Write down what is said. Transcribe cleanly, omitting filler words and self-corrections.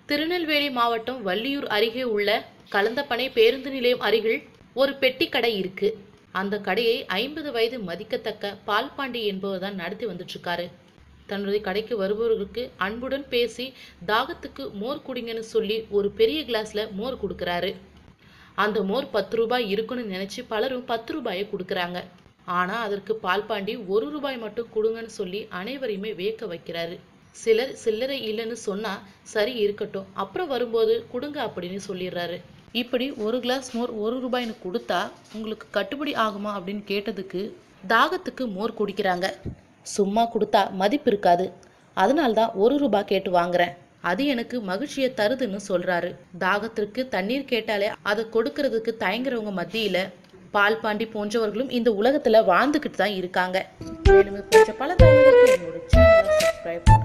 திருநெல்வேலி மாவட்டம் வள்ளியூர் அருகே உள்ள கலந்தப்பனை பேருந்து நிலையம் அருகில் ஒரு பெட்டி கடை இருக்கு. அந்த கடையை 50 வயது மதிக்கத்தக்க பால்பாண்டி என்பவர் தான் நடத்தி வந்துட்டு இருக்காரு. தன்னுடைய கடைக்கு வருபவர்களுக்கு அன்புடன் பேசி தாகத்துக்கு மோர் குடிங்கன்னு சொல்லி ஒரு பெரிய கிளாஸ்ல மோர் கொடுக்கறாரு. அந்த மோர் 10 ரூபாய் இருக்குன்னு நினைச்சு பலரும் 10 ரூபாயை கொடுக்கறாங்க. ஆனா அதற்கு பால்பாண்டி 1 ரூபாய் மட்டும் கொடுங்கன்னு சொல்லி அனைவரையுமே வியக்க வைக்கிறாரு. சிலர் சில்லறை இல்லைன்னு சொன்னா சரி இருக்கட்டும், அப்புறம் வரும்போது கொடுங்க அப்படின்னு சொல்லிடுறாரு. இப்படி ஒரு கிளாஸ் மோர் 1 ரூபாய்னு கொடுத்தா உங்களுக்கு கட்டுப்படி ஆகுமா அப்படின்னு கேட்டதுக்கு தாகத்துக்கு மோர் குடிக்கிறாங்க, சும்மா கொடுத்தா மதிப்பு இருக்காது, அதனால்தான் 1 ரூபாய் கேட்டு வாங்குறேன், அது எனக்கு மகிழ்ச்சியை தருதுன்னு சொல்றாரு. தாகத்திற்கு தண்ணீர் கேட்டாலே அதை கொடுக்கறதுக்கு தயங்குறவங்க மத்தியில பால்பாண்டி போன்றவர்களும் இந்த உலகத்துல வாழ்ந்துகிட்டு தான் இருக்காங்க. மேலும் பல தகவல்களுக்கு என்னோட சேனலை சப்ஸ்கிரைப்